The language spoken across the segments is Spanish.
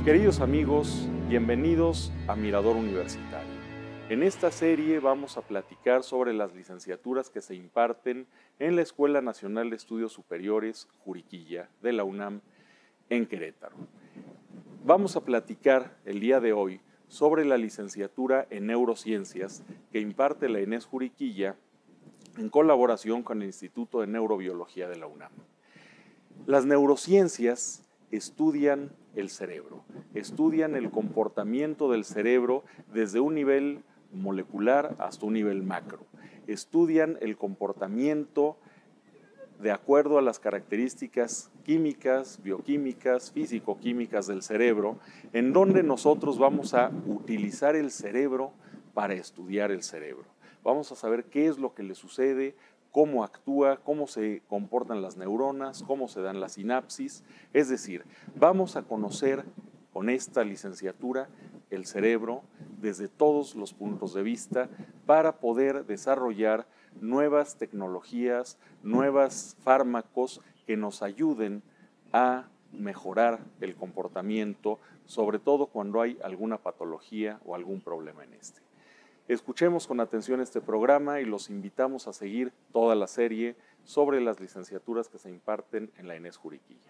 Queridos amigos, bienvenidos a Mirador Universitario. En esta serie vamos a platicar sobre las licenciaturas que se imparten en la Escuela Nacional de Estudios Superiores Juriquilla de la UNAM en Querétaro. Vamos a platicar el día de hoy sobre la licenciatura en Neurociencias que imparte la ENES Juriquilla en colaboración con el Instituto de Neurobiología de la UNAM. Las neurociencias estudian el cerebro, estudian el comportamiento del cerebro desde un nivel molecular hasta un nivel macro, estudian el comportamiento de acuerdo a las características químicas, bioquímicas, físico-químicas del cerebro, en donde nosotros vamos a utilizar el cerebro para estudiar el cerebro. Vamos a saber qué es lo que le sucede, cómo actúa, cómo se comportan las neuronas, cómo se dan las sinapsis. Es decir, vamos a conocer con esta licenciatura el cerebro desde todos los puntos de vista para poder desarrollar nuevas tecnologías, nuevos fármacos que nos ayuden a mejorar el comportamiento, sobre todo cuando hay alguna patología o algún problema en este. Escuchemos con atención este programa y los invitamos a seguir toda la serie sobre las licenciaturas que se imparten en la ENES Juriquilla.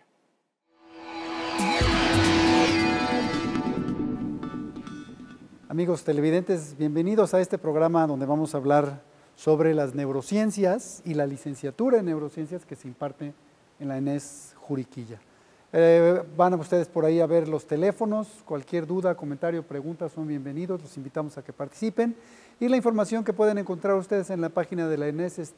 Amigos televidentes, bienvenidos a este programa donde vamos a hablar sobre las neurociencias y la licenciatura en neurociencias que se imparte en la ENES Juriquilla. Van ustedes por ahí a ver los teléfonos, cualquier duda, comentario, pregunta son bienvenidos, los invitamos a que participen. Y la información que pueden encontrar ustedes en la página de la ENES es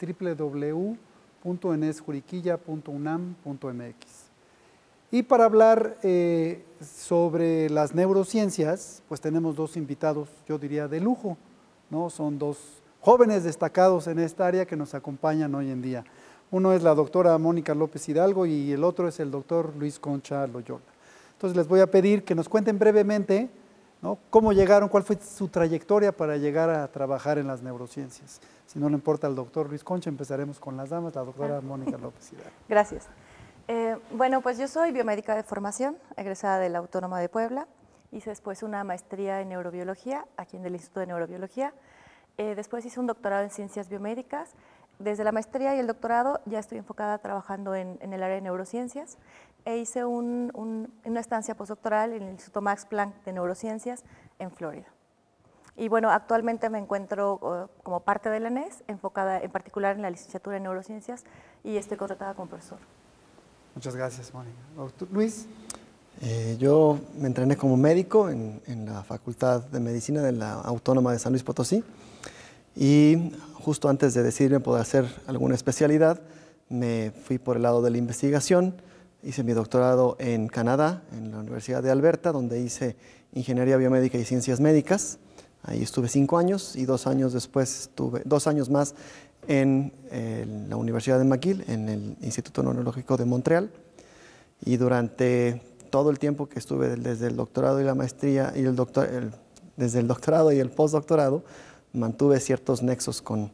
www.enesjuriquilla.unam.mx. Y para hablar sobre las neurociencias, pues tenemos dos invitados, yo diría de lujo, ¿no? Son dos jóvenes destacados en esta área que nos acompañan hoy en día. Uno es la doctora Mónica López Hidalgo y el otro es el doctor Luis Concha Loyola. Entonces les voy a pedir que nos cuenten brevemente, ¿no?, cómo llegaron, cuál fue su trayectoria para llegar a trabajar en las neurociencias. Si no le importa al doctor Luis Concha, empezaremos con las damas, la doctora Mónica López Hidalgo. Gracias. Bueno, pues yo soy biomédica de formación, egresada de la Autónoma de Puebla. Hice después una maestría en neurobiología, aquí en el Instituto de Neurobiología. Después hice un doctorado en ciencias biomédicas. Desde la maestría y el doctorado ya estoy enfocada trabajando en el área de neurociencias e hice una estancia postdoctoral en el Instituto Max Planck de Neurociencias en Florida. Y bueno, actualmente me encuentro como parte de la ENES, enfocada en particular en la licenciatura en neurociencias y estoy contratada como profesor. Muchas gracias, Mónica. Luis. Yo me entrené como médico en la Facultad de Medicina de la Autónoma de San Luis Potosí y justo antes de decidirme poder hacer alguna especialidad, me fui por el lado de la investigación, hice mi doctorado en Canadá, en la Universidad de Alberta, donde hice Ingeniería Biomédica y Ciencias Médicas. Ahí estuve 5 años y 2 años después estuve 2 años más en la Universidad de McGill, en el Instituto Neurológico de Montreal. Y durante todo el tiempo que estuve desde el doctorado y la maestría, y desde el doctorado y el postdoctorado, mantuve ciertos nexos con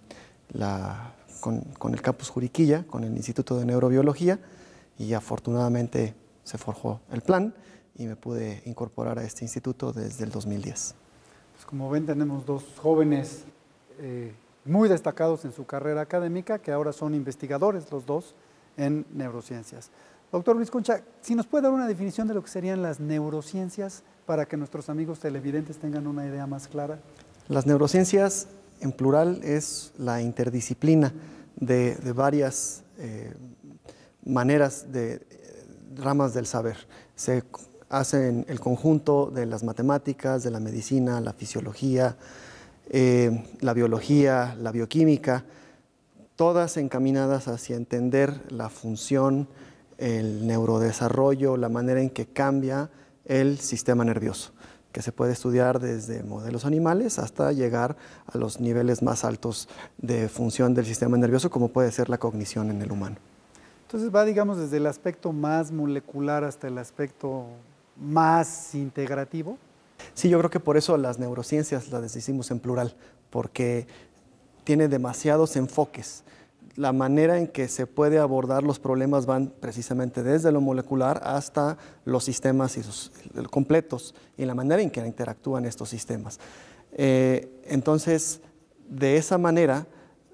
el campus Juriquilla, con el Instituto de Neurobiología, y afortunadamente se forjó el plan y me pude incorporar a este instituto desde el 2010. Pues como ven, tenemos dos jóvenes muy destacados en su carrera académica, que ahora son investigadores los dos en neurociencias. Doctor Luis Concha, si nos puede dar una definición de lo que serían las neurociencias para que nuestros amigos televidentes tengan una idea más clara. Las neurociencias, en plural, es la interdisciplina de varias maneras de ramas del saber. Se hace en el conjunto de las matemáticas, de la medicina, la fisiología, la biología, la bioquímica, todas encaminadas hacia entender la función, el neurodesarrollo, la manera en que cambia el sistema nervioso, que se puede estudiar desde modelos animales hasta llegar a los niveles más altos de función del sistema nervioso, como puede ser la cognición en el humano. Entonces va, digamos, desde el aspecto más molecular hasta el aspecto más integrativo. Sí, yo creo que por eso las neurociencias las decimos en plural, porque tiene demasiados enfoques. la manera en que se puede abordar los problemas van precisamente desde lo molecular hasta los sistemas completos y la manera en que interactúan estos sistemas. Entonces, de esa manera,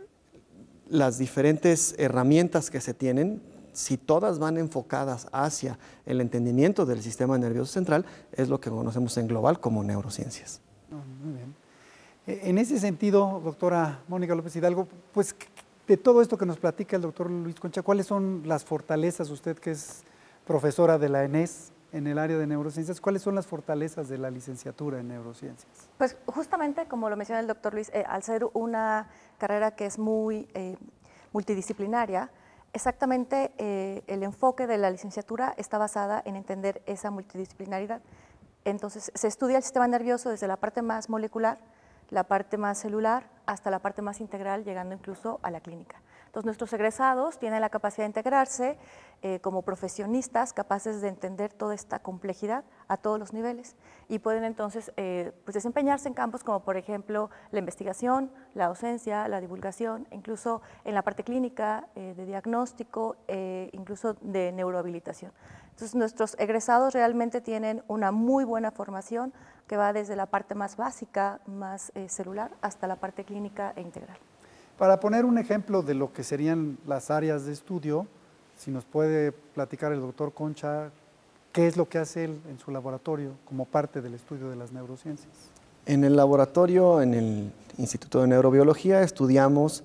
las diferentes herramientas que se tienen, si todas van enfocadas hacia el entendimiento del sistema nervioso central, es lo que conocemos en global como neurociencias. Muy bien. En ese sentido, doctora Mónica López Hidalgo, pues de todo esto que nos platica el doctor Luis Concha, ¿cuáles son las fortalezas, usted que es profesora de la ENES en el área de neurociencias, cuáles son las fortalezas de la licenciatura en neurociencias? Pues justamente, como lo menciona el doctor Luis, al ser una carrera que es muy multidisciplinaria, exactamente el enfoque de la licenciatura está basada en entender esa multidisciplinaridad. Entonces, se estudia el sistema nervioso desde la parte más molecular, la parte más celular, hasta la parte más integral, llegando incluso a la clínica. Entonces, nuestros egresados tienen la capacidad de integrarse como profesionistas capaces de entender toda esta complejidad a todos los niveles y pueden entonces pues desempeñarse en campos como, por ejemplo, la investigación, la docencia, la divulgación, incluso en la parte clínica, de diagnóstico, incluso de neurohabilitación. Entonces, nuestros egresados realmente tienen una muy buena formación que va desde la parte más básica, más celular, hasta la parte clínica e integral. Para poner un ejemplo de lo que serían las áreas de estudio, si nos puede platicar el doctor Concha, ¿qué es lo que hace él en su laboratorio como parte del estudio de las neurociencias? En el laboratorio, en el Instituto de Neurobiología, estudiamos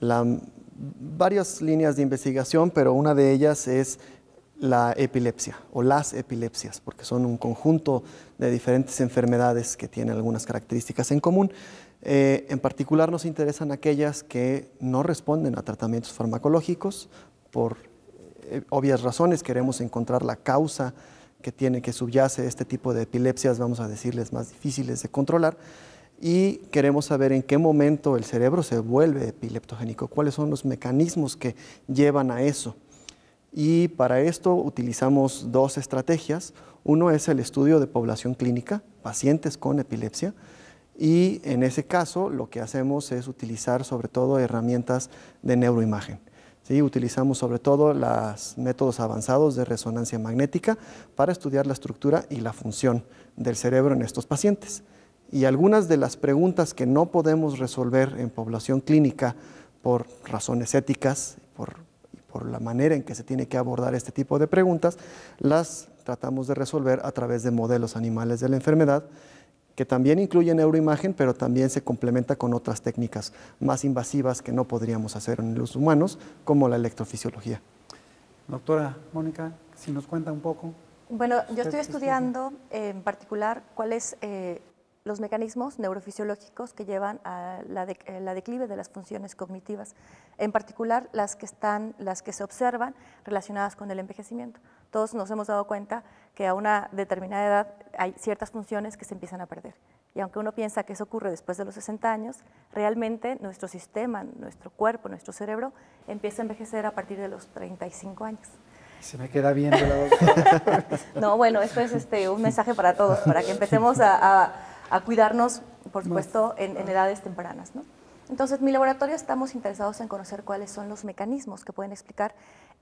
varias líneas de investigación, pero una de ellas es la epilepsia o las epilepsias, porque son un conjunto de diferentes enfermedades que tienen algunas características en común. En particular nos interesan aquellas que no responden a tratamientos farmacológicos. Por obvias razones queremos encontrar la causa que subyace este tipo de epilepsias, vamos a decirles, más difíciles de controlar, y queremos saber en qué momento el cerebro se vuelve epileptogénico, cuáles son los mecanismos que llevan a eso. Y para esto utilizamos dos estrategias. Uno es el estudio de población clínica, pacientes con epilepsia, y en ese caso lo que hacemos es utilizar sobre todo herramientas de neuroimagen. ¿Sí? Utilizamos sobre todo los métodos avanzados de resonancia magnética para estudiar la estructura y la función del cerebro en estos pacientes. Y algunas de las preguntas que no podemos resolver en población clínica por razones éticas, por la manera en que se tiene que abordar este tipo de preguntas, las tratamos de resolver a través de modelos animales de la enfermedad, que también incluye neuroimagen, pero también se complementa con otras técnicas más invasivas que no podríamos hacer en los humanos, como la electrofisiología. Doctora Mónica, si nos cuenta un poco. Bueno, yo estoy estudiando en particular cuáles los mecanismos neurofisiológicos que llevan a la declive de las funciones cognitivas, en particular las que se observan relacionadas con el envejecimiento. Todos nos hemos dado cuenta que a una determinada edad hay ciertas funciones que se empiezan a perder. Y aunque uno piensa que eso ocurre después de los 60 años, realmente nuestro sistema, nuestro cuerpo, nuestro cerebro empieza a envejecer a partir de los 35 años. Se me queda viendo la doctora. No, bueno, esto es un mensaje para todos, para que empecemos a cuidarnos, por supuesto, en edades tempranas, ¿no? Entonces, en mi laboratorio estamos interesados en conocer cuáles son los mecanismos que pueden explicar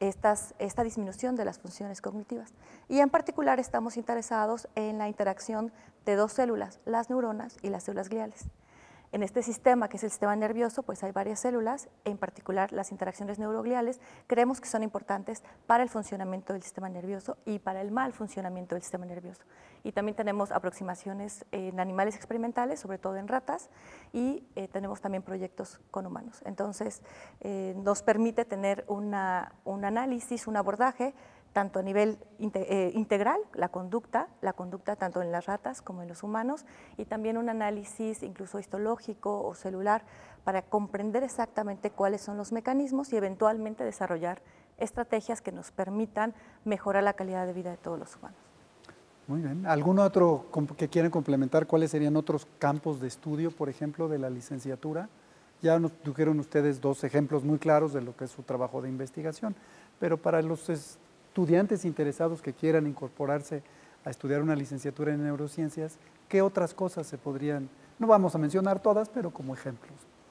esta disminución de las funciones cognitivas. Y en particular estamos interesados en la interacción de dos células, las neuronas y las células gliales. En este sistema, que es el sistema nervioso, pues hay varias células, en particular las interacciones neurogliales, creemos que son importantes para el funcionamiento del sistema nervioso y para el mal funcionamiento del sistema nervioso. Y también tenemos aproximaciones en animales experimentales, sobre todo en ratas, y tenemos también proyectos con humanos. Entonces, nos permite tener un análisis, un abordaje, tanto a nivel integral, la conducta tanto en las ratas como en los humanos, y también un análisis incluso histológico o celular para comprender exactamente cuáles son los mecanismos y eventualmente desarrollar estrategias que nos permitan mejorar la calidad de vida de todos los humanos. Muy bien. ¿Algún otro que quieran complementar? ¿Cuáles serían otros campos de estudio, por ejemplo, de la licenciatura? Ya nos dijeron ustedes dos ejemplos muy claros de lo que es su trabajo de investigación, pero para los estudiantes interesados que quieran incorporarse a estudiar una licenciatura en neurociencias, ¿qué otras cosas se podrían, no vamos a mencionar todas, pero como ejemplos?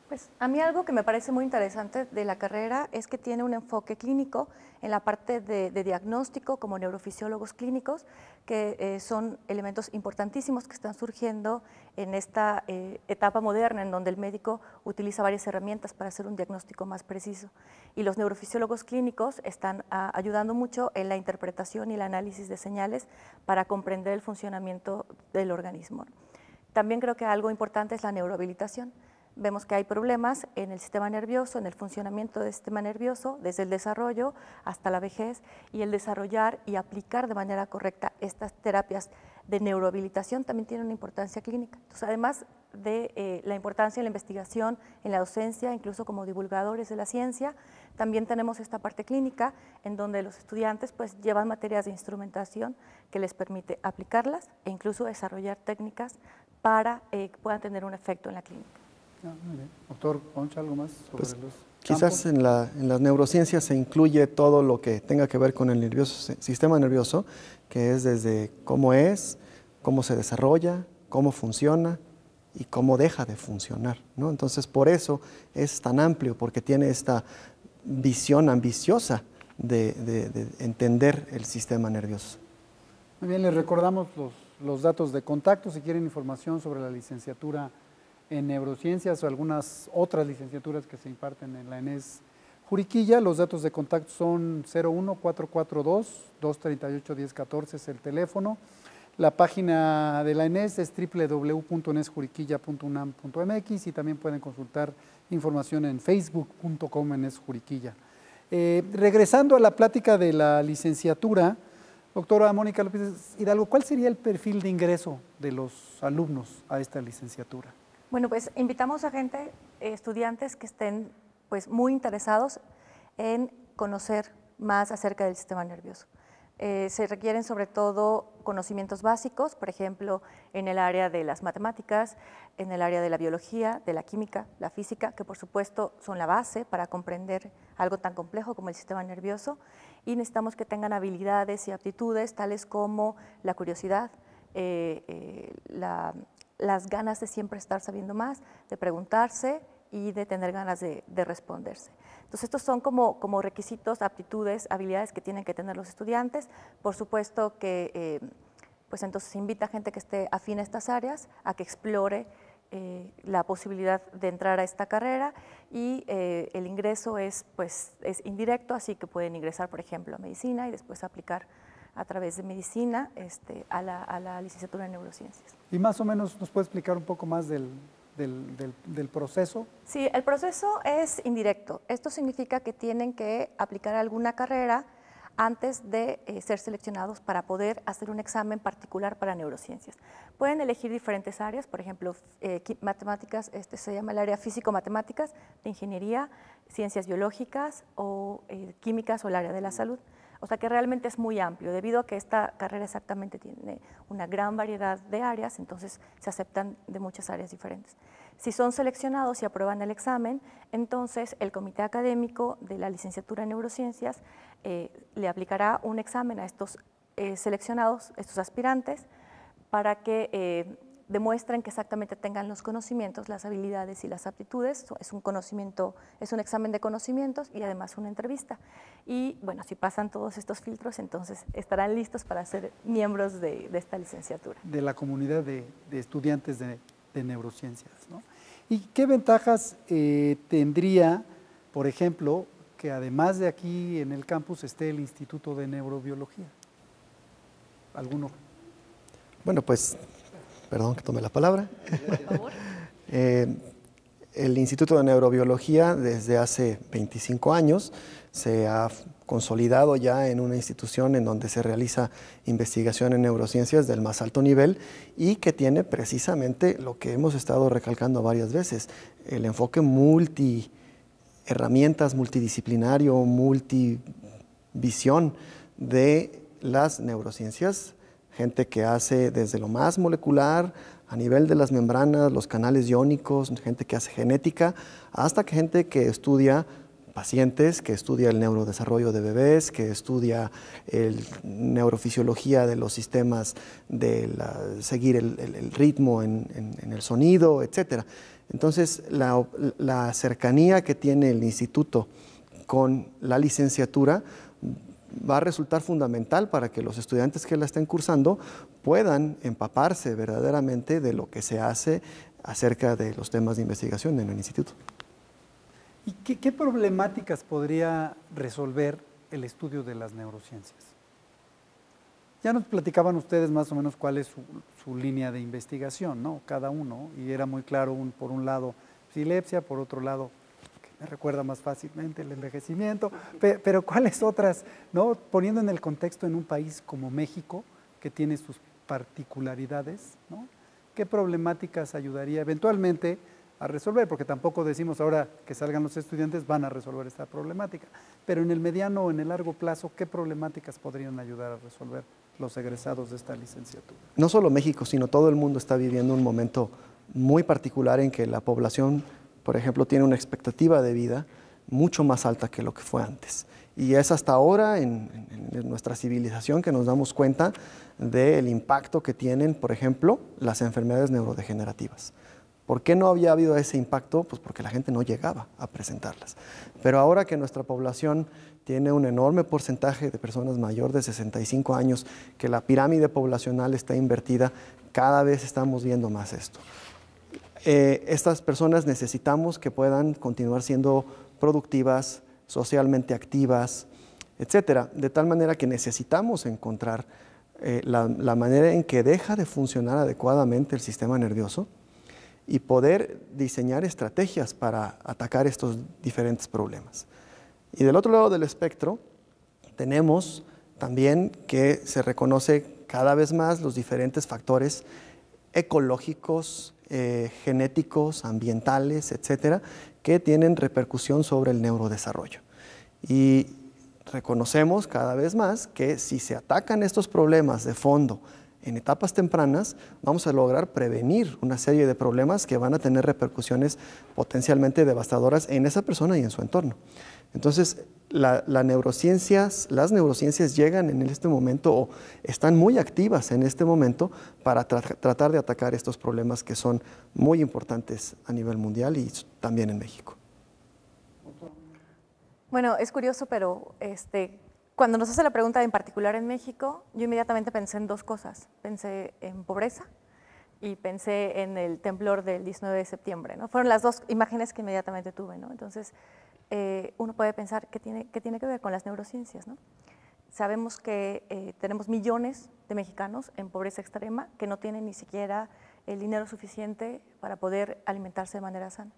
Pues a mí algo que me parece muy interesante de la carrera es que tiene un enfoque clínico en la parte de diagnóstico como neurofisiólogos clínicos, que son elementos importantísimos que están surgiendo en esta etapa moderna en donde el médico utiliza varias herramientas para hacer un diagnóstico más preciso. Y los neurofisiólogos clínicos están ayudando mucho en la interpretación y el análisis de señales para comprender el funcionamiento del organismo. También creo que algo importante es la neurohabilitación. Vemos que hay problemas en el sistema nervioso, en el funcionamiento del sistema nervioso, desde el desarrollo hasta la vejez, y el desarrollar y aplicar de manera correcta estas terapias de neurohabilitación también tiene una importancia clínica. Entonces, además de la importancia en la investigación, en la docencia, incluso como divulgadores de la ciencia, también tenemos esta parte clínica en donde los estudiantes pues llevan materias de instrumentación que les permite aplicarlas e incluso desarrollar técnicas para que puedan tener un efecto en la clínica. Muy bien. Doctor Concha, ¿algo más sobre Pues, los quizás campos? en las neurociencias se incluye todo lo que tenga que ver con el sistema nervioso, que es desde cómo es, cómo se desarrolla, cómo funciona y cómo deja de funcionar, ¿no? Entonces, por eso es tan amplio, porque tiene esta visión ambiciosa de entender el sistema nervioso. Muy bien, les recordamos los datos de contacto si quieren información sobre la licenciatura en neurociencias o algunas otras licenciaturas que se imparten en la ENES Juriquilla. Los datos de contacto son 01-442-238-1014 es el teléfono. La página de la ENES es www.enesjuriquilla.unam.mx y también pueden consultar información en facebook.com enesjuriquilla. Regresando a la plática de la licenciatura, doctora Mónica López Hidalgo, ¿cuál sería el perfil de ingreso de los alumnos a esta licenciatura? Bueno, pues invitamos a gente, estudiantes que estén pues muy interesados en conocer más acerca del sistema nervioso. Se requieren sobre todo conocimientos básicos, por ejemplo, en el área de las matemáticas, en el área de la biología, de la química, la física, que por supuesto son la base para comprender algo tan complejo como el sistema nervioso, y necesitamos que tengan habilidades y aptitudes tales como la curiosidad, las ganas de siempre estar sabiendo más, de preguntarse y de tener ganas de responderse. Entonces, estos son como requisitos, aptitudes, habilidades que tienen que tener los estudiantes. Por supuesto que pues entonces invita a gente que esté afín a estas áreas, a que explore la posibilidad de entrar a esta carrera, y el ingreso es indirecto, así que pueden ingresar, por ejemplo, a medicina y después aplicar a través de medicina a la licenciatura en neurociencias. Y más o menos nos puede explicar un poco más del proceso. Sí, el proceso es indirecto. Esto significa que tienen que aplicar alguna carrera antes de ser seleccionados para poder hacer un examen particular para neurociencias. Pueden elegir diferentes áreas, por ejemplo, matemáticas, se llama el área físico-matemáticas, de ingeniería, ciencias biológicas o químicas o el área de la salud. O sea que realmente es muy amplio, debido a que esta carrera exactamente tiene una gran variedad de áreas, entonces se aceptan de muchas áreas diferentes. Si son seleccionados y aprueban el examen, entonces el comité académico de la licenciatura en neurociencias le aplicará un examen a estos seleccionados, estos aspirantes, para que demuestren que exactamente tengan los conocimientos, las habilidades y las aptitudes. Es un examen de conocimientos y además una entrevista. Y bueno, si pasan todos estos filtros, entonces estarán listos para ser miembros de esta licenciatura. De la comunidad de estudiantes de neurociencias, ¿no? ¿Y qué ventajas tendría, por ejemplo, que además de aquí en el campus esté el Instituto de Neurobiología? ¿Alguno? Bueno, pues, perdón que tome la palabra. Por favor. El Instituto de Neurobiología desde hace 25 años se ha consolidado ya en una institución en donde se realiza investigación en neurociencias del más alto nivel y que tiene precisamente lo que hemos estado recalcando varias veces, el enfoque herramientas multidisciplinario, multivisión de las neurociencias, gente que hace desde lo más molecular, a nivel de las membranas, los canales iónicos, gente que hace genética, hasta gente que estudia pacientes, que estudia el neurodesarrollo de bebés, que estudia neurofisiología de los sistemas de seguir el ritmo en el sonido, etc. Entonces, la cercanía que tiene el instituto con la licenciatura va a resultar fundamental para que los estudiantes que la estén cursando puedan empaparse verdaderamente de lo que se hace acerca de los temas de investigación en el instituto. ¿Y qué problemáticas podría resolver el estudio de las neurociencias? Ya nos platicaban ustedes más o menos cuál es su línea de investigación, ¿no? Cada uno, y era muy claro, por un lado, epilepsia, por otro lado, que me recuerda más fácilmente el envejecimiento, pero ¿cuáles otras, no? Poniendo en el contexto en un país como México, que tiene sus particularidades, ¿no? ¿Qué problemáticas ayudaría eventualmente a resolver? Porque tampoco decimos ahora que salgan los estudiantes van a resolver esta problemática, pero en el mediano o en el largo plazo, ¿qué problemáticas podrían ayudar a resolver los egresados de esta licenciatura? No solo México, sino todo el mundo está viviendo un momento muy particular en que la población, por ejemplo, tiene una expectativa de vida mucho más alta que lo que fue antes. Y es hasta ahora en nuestra civilización que nos damos cuenta del impacto que tienen, por ejemplo, las enfermedades neurodegenerativas. ¿Por qué no había habido ese impacto? Pues porque la gente no llegaba a presentarlas. Pero ahora que nuestra población tiene un enorme porcentaje de personas mayores de 65 años, que la pirámide poblacional está invertida, cada vez estamos viendo más esto. Estas personas necesitamos que puedan continuar siendo productivas, socialmente activas, etcétera, de tal manera que necesitamos encontrar la manera en que deja de funcionar adecuadamente el sistema nervioso y poder diseñar estrategias para atacar estos diferentes problemas. Y del otro lado del espectro tenemos también que se reconoce cada vez más los diferentes factores ecológicos, genéticos, ambientales, etcétera, que tienen repercusión sobre el neurodesarrollo. Y reconocemos cada vez más que si se atacan estos problemas de fondo en etapas tempranas, vamos a lograr prevenir una serie de problemas que van a tener repercusiones potencialmente devastadoras en esa persona y en su entorno. Entonces, las neurociencias llegan en este momento o están muy activas en este momento para tratar de atacar estos problemas que son muy importantes a nivel mundial y también en México. Bueno, es curioso, pero cuando nos hace la pregunta en particular en México, yo inmediatamente pensé en dos cosas. Pensé en pobreza y pensé en el temblor del 19 de septiembre, ¿no? Fueron las dos imágenes que inmediatamente tuve, ¿no? Entonces, uno puede pensar qué tiene que ver con las neurociencias, ¿no? Sabemos que tenemos millones de mexicanos en pobreza extrema que no tienen ni siquiera el dinero suficiente para poder alimentarse de manera sana.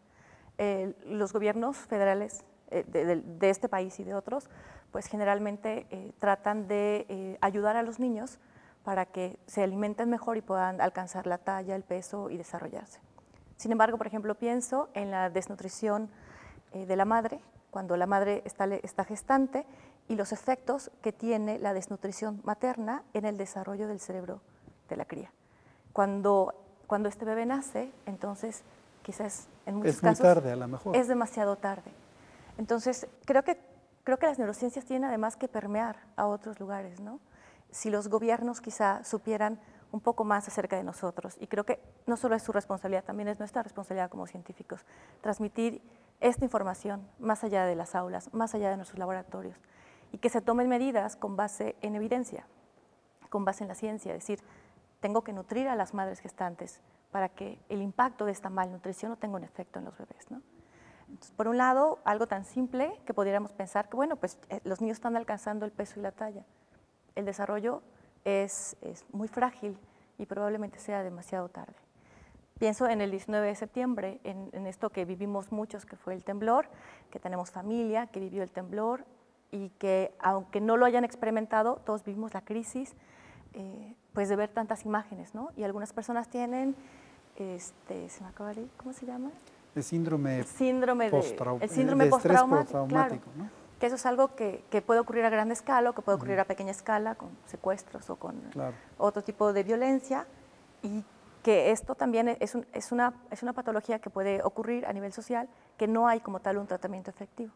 Los gobiernos federales de este país y de otros, pues generalmente tratan de ayudar a los niños para que se alimenten mejor y puedan alcanzar la talla, el peso y desarrollarse. Sin embargo, por ejemplo, pienso en la desnutrición de la madre, cuando la madre está gestante, y los efectos que tiene la desnutrición materna en el desarrollo del cerebro de la cría. Cuando este bebé nace, entonces quizás en muchos casos es muy tarde, a lo mejor. Es demasiado tarde. Entonces, creo que las neurociencias tienen además que permear a otros lugares, ¿no? Si los gobiernos quizá supieran un poco más acerca de nosotros, y creo que no solo es su responsabilidad, también es nuestra responsabilidad como científicos, transmitir esta información más allá de las aulas, más allá de nuestros laboratorios, y que se tomen medidas con base en evidencia, con base en la ciencia, es decir, tengo que nutrir a las madres gestantes para que el impacto de esta malnutrición no tenga un efecto en los bebés, ¿no? Entonces, por un lado, algo tan simple que pudiéramos pensar que, bueno, pues los niños están alcanzando el peso y la talla. El desarrollo es muy frágil y probablemente sea demasiado tarde. Pienso en el 19 de septiembre, en esto que vivimos muchos, que fue el temblor, que tenemos familia que vivió el temblor y que, aunque no lo hayan experimentado, todos vivimos la crisis, pues de ver tantas imágenes, ¿no? Y algunas personas tienen, se me acaba de ir, ¿cómo se llama? El síndrome postraumático, claro, ¿no? Que eso es algo que puede ocurrir a gran escala o que puede ocurrir a pequeña escala con secuestros o con otro tipo de violencia, y que esto también es una patología que puede ocurrir a nivel social, que no hay como tal un tratamiento efectivo.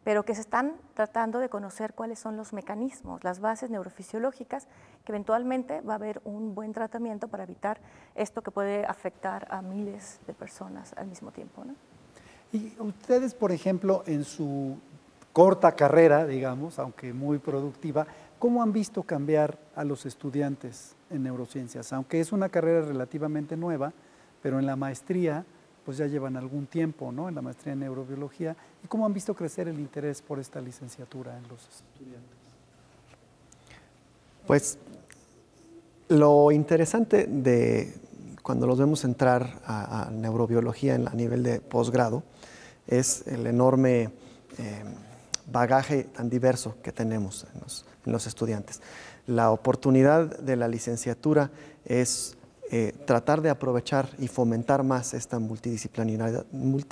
pero que se están tratando de conocer cuáles son los mecanismos, las bases neurofisiológicas, que eventualmente va a haber un buen tratamiento para evitar esto que puede afectar a miles de personas al mismo tiempo, ¿no? Y ustedes, por ejemplo, en su corta carrera, digamos, aunque muy productiva, ¿cómo han visto cambiar a los estudiantes en neurociencias? Aunque es una carrera relativamente nueva, pero en la maestría pues ya llevan algún tiempo, ¿no? En la maestría en neurobiología. ¿Y cómo han visto crecer el interés por esta licenciatura en los estudiantes? Pues lo interesante de cuando los vemos entrar a neurobiología a nivel de posgrado es el enorme bagaje tan diverso que tenemos en los estudiantes. La oportunidad de la licenciatura es tratar de aprovechar y fomentar más esta multidisciplinariedad,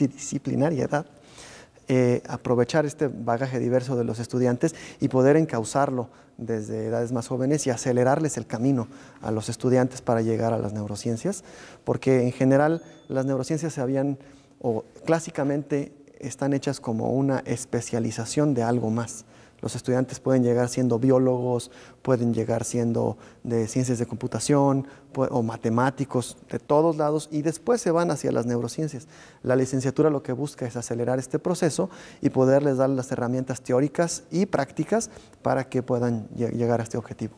aprovechar este bagaje diverso de los estudiantes y poder encauzarlo desde edades más jóvenes y acelerarles el camino a los estudiantes para llegar a las neurociencias, porque en general las neurociencias clásicamente están hechas como una especialización de algo más. Los estudiantes pueden llegar siendo biólogos, pueden llegar siendo de ciencias de computación o matemáticos, de todos lados, y después se van hacia las neurociencias. La licenciatura lo que busca es acelerar este proceso y poderles dar las herramientas teóricas y prácticas para que puedan llegar a este objetivo.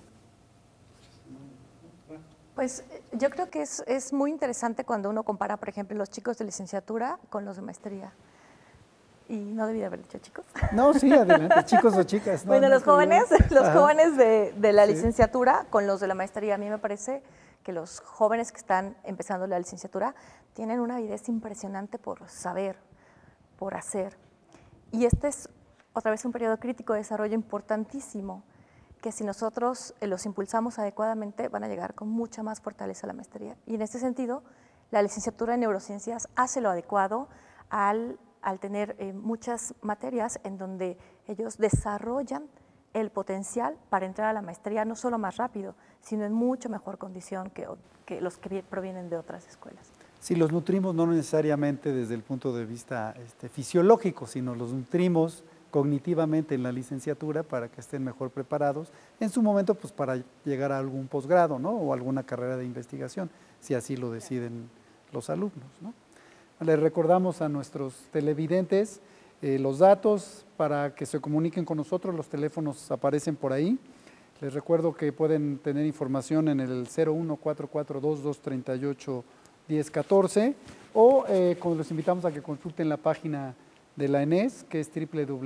Pues yo creo que es muy interesante cuando uno compara, por ejemplo, los chicos de licenciatura con los de maestría. Y no debí de haber dicho chicos. No, sí, adelante, chicos o chicas. Bueno, los jóvenes de la Sí. licenciatura con los de la maestría. A mí me parece que los jóvenes que están empezando la licenciatura tienen una avidez impresionante por saber, por hacer. Y este es otra vez un periodo crítico de desarrollo importantísimo, que si nosotros los impulsamos adecuadamente van a llegar con mucha más fortaleza a la maestría. Y en este sentido, la licenciatura en neurociencias hace lo adecuado al tener muchas materias en donde ellos desarrollan el potencial para entrar a la maestría no solo más rápido, sino en mucho mejor condición que los que provienen de otras escuelas. Sí, los nutrimos no necesariamente desde el punto de vista fisiológico, sino los nutrimos cognitivamente en la licenciatura para que estén mejor preparados en su momento, pues para llegar a algún posgrado, ¿no? O alguna carrera de investigación, si así lo deciden los alumnos, ¿no? Les recordamos a nuestros televidentes los datos para que se comuniquen con nosotros, los teléfonos aparecen por ahí. Les recuerdo que pueden tener información en el 01-442-238-1014 o los invitamos a que consulten la página de la ENES, que es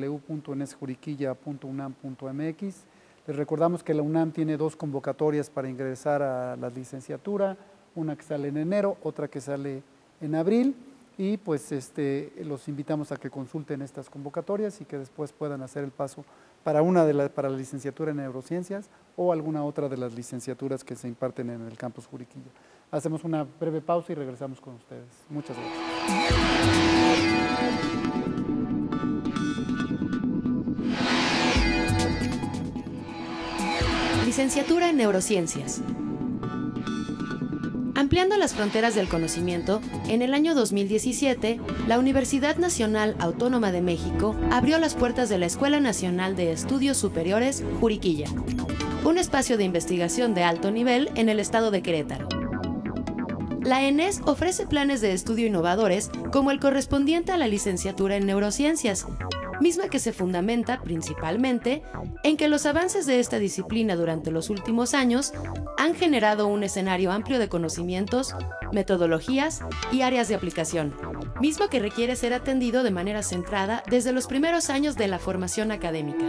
www.enesjuriquilla.unam.mx. Les recordamos que la UNAM tiene 2 convocatorias para ingresar a la licenciatura, una que sale en enero, otra que sale en abril. Y pues los invitamos a que consulten estas convocatorias y que después puedan hacer el paso para para la licenciatura en neurociencias o alguna otra de las licenciaturas que se imparten en el campus Juriquilla. Hacemos una breve pausa y regresamos con ustedes. Muchas gracias. Licenciatura en Neurociencias. Ampliando las fronteras del conocimiento, en el año 2017, la Universidad Nacional Autónoma de México abrió las puertas de la Escuela Nacional de Estudios Superiores Juriquilla, un espacio de investigación de alto nivel en el estado de Querétaro. La ENES ofrece planes de estudio innovadores como el correspondiente a la licenciatura en neurociencias, misma que se fundamenta principalmente en que los avances de esta disciplina durante los últimos años han generado un escenario amplio de conocimientos, metodologías y áreas de aplicación, mismo que requiere ser atendido de manera centrada desde los primeros años de la formación académica.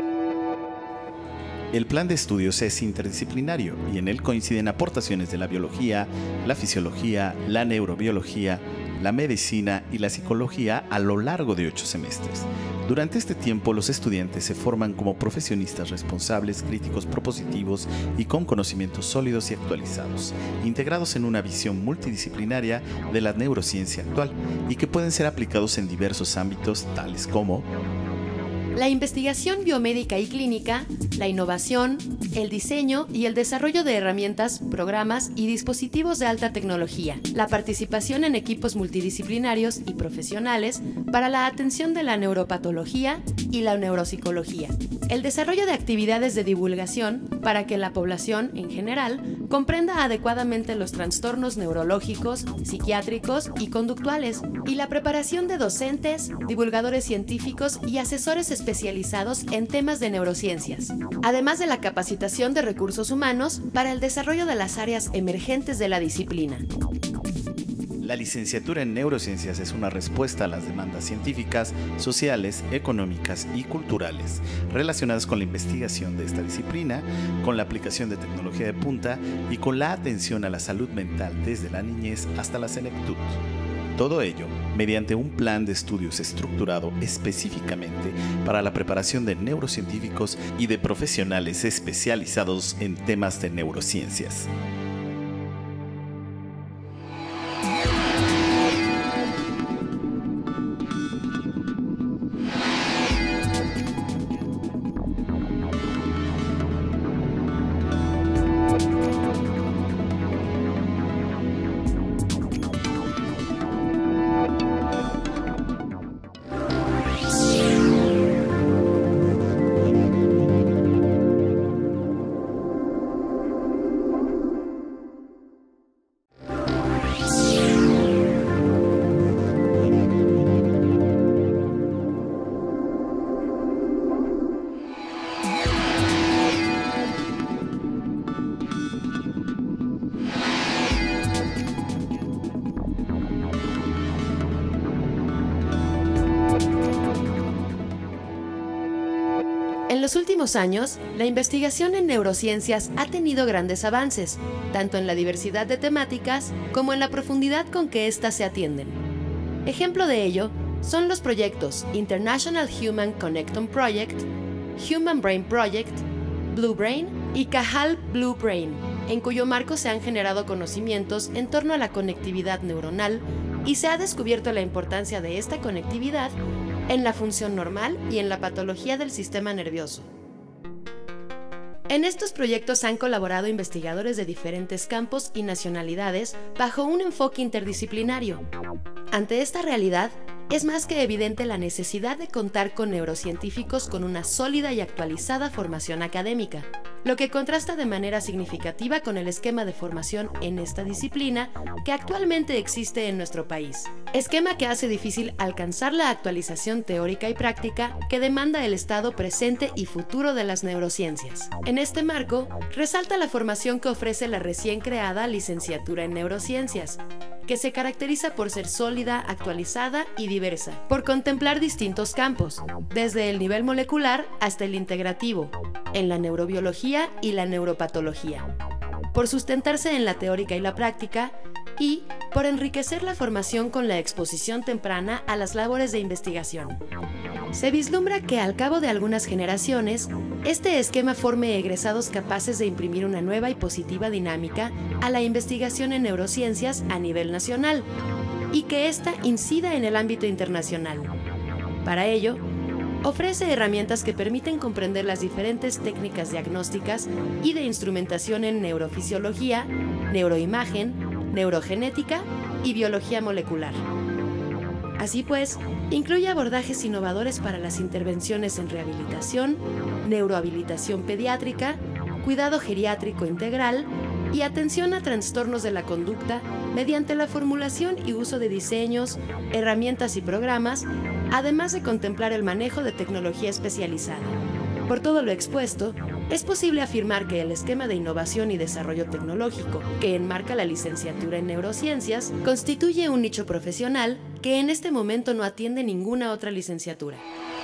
El plan de estudios es interdisciplinario y en él coinciden aportaciones de la biología, la fisiología, la neurobiología, la medicina y la psicología a lo largo de 8 semestres. Durante este tiempo, los estudiantes se forman como profesionistas responsables, críticos propositivos y con conocimientos sólidos y actualizados, integrados en una visión multidisciplinaria de la neurociencia actual y que pueden ser aplicados en diversos ámbitos tales como La investigación biomédica y clínica, la innovación, el diseño y el desarrollo de herramientas, programas y dispositivos de alta tecnología, la participación en equipos multidisciplinarios y profesionales para la atención de la neuropatología y la neuropsicología, el desarrollo de actividades de divulgación para que la población en general comprenda adecuadamente los trastornos neurológicos, psiquiátricos y conductuales, y la preparación de docentes, divulgadores científicos y asesores especializados en temas de neurociencias, además de la capacitación de recursos humanos para el desarrollo de las áreas emergentes de la disciplina. La licenciatura en neurociencias es una respuesta a las demandas científicas, sociales, económicas y culturales relacionadas con la investigación de esta disciplina, con la aplicación de tecnología de punta y con la atención a la salud mental desde la niñez hasta la senectud. Todo ello mediante un plan de estudios estructurado específicamente para la preparación de neurocientíficos y de profesionales especializados en temas de neurociencias. En los últimos años, la investigación en neurociencias ha tenido grandes avances, tanto en la diversidad de temáticas como en la profundidad con que éstas se atienden. Ejemplo de ello son los proyectos International Human Connectome Project, Human Brain Project, Blue Brain y Cajal Blue Brain, en cuyo marco se han generado conocimientos en torno a la conectividad neuronal y se ha descubierto la importancia de esta conectividad en la función normal y en la patología del sistema nervioso. En estos proyectos han colaborado investigadores de diferentes campos y nacionalidades bajo un enfoque interdisciplinario. Ante esta realidad, es más que evidente la necesidad de contar con neurocientíficos con una sólida y actualizada formación académica, lo que contrasta de manera significativa con el esquema de formación en esta disciplina que actualmente existe en nuestro país. Esquema que hace difícil alcanzar la actualización teórica y práctica que demanda el estado presente y futuro de las neurociencias. En este marco, resalta la formación que ofrece la recién creada licenciatura en neurociencias, que se caracteriza por ser sólida, actualizada y diversa, por contemplar distintos campos, desde el nivel molecular hasta el integrativo, en la neurobiología y la neuropatología, por sustentarse en la teórica y la práctica, y por enriquecer la formación con la exposición temprana a las labores de investigación. Se vislumbra que al cabo de algunas generaciones, este esquema forme egresados capaces de imprimir una nueva y positiva dinámica a la investigación en neurociencias a nivel nacional, y que ésta incida en el ámbito internacional. Para ello, ofrece herramientas que permiten comprender las diferentes técnicas diagnósticas y de instrumentación en neurofisiología, neuroimagen, neurogenética y biología molecular. Así pues, incluye abordajes innovadores para las intervenciones en rehabilitación, neurohabilitación pediátrica, cuidado geriátrico integral y atención a trastornos de la conducta mediante la formulación y uso de diseños, herramientas y programas, además de contemplar el manejo de tecnología especializada. Por todo lo expuesto, es posible afirmar que el esquema de innovación y desarrollo tecnológico que enmarca la licenciatura en neurociencias constituye un nicho profesional que en este momento no atiende ninguna otra licenciatura.